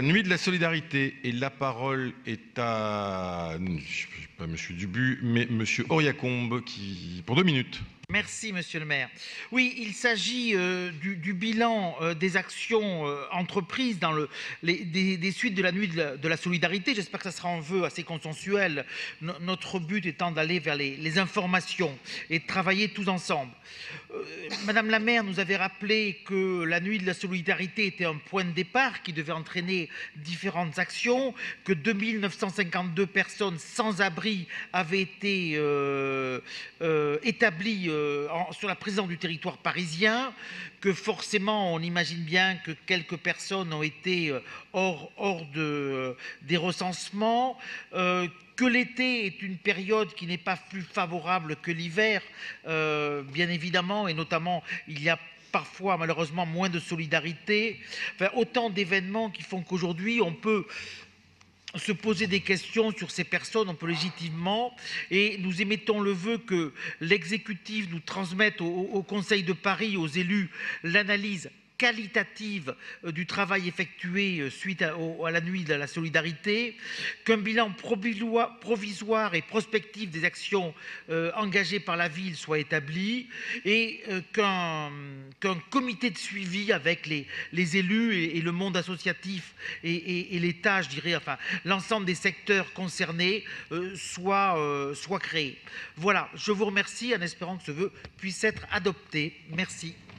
La nuit de la solidarité, et la parole est à, pas Monsieur Dubu, mais Monsieur Oriacombe, pour 2 minutes. Merci, monsieur le maire. Oui, il s'agit du bilan des actions entreprises dans des suites de la nuit de la solidarité. J'espère que ça sera un vœu assez consensuel. Notre but étant d'aller vers les informations et de travailler tous ensemble. Madame la maire nous avait rappelé que la nuit de la solidarité était un point de départ qui devait entraîner différentes actions, que 2952 personnes sans abri avaient été établies sur la présence du territoire parisien, que forcément on imagine bien que quelques personnes ont été hors des recensements, que l'été est une période qui n'est pas plus favorable que l'hiver, bien évidemment, et notamment il y a parfois malheureusement moins de solidarité. Enfin, autant d'événements qui font qu'aujourd'hui on peut se poser des questions sur ces personnes, on peut légitimement, et nous émettons le vœu que l'exécutif nous transmette au Conseil de Paris, aux élus, l'analyse qualitative du travail effectué suite à la nuit de la solidarité, qu'un bilan provisoire et prospectif des actions engagées par la ville soit établi, et qu'un comité de suivi avec les élus et le monde associatif et l'État, je dirais, enfin l'ensemble des secteurs concernés soit créé. Voilà, je vous remercie en espérant que ce vœu puisse être adopté. Merci.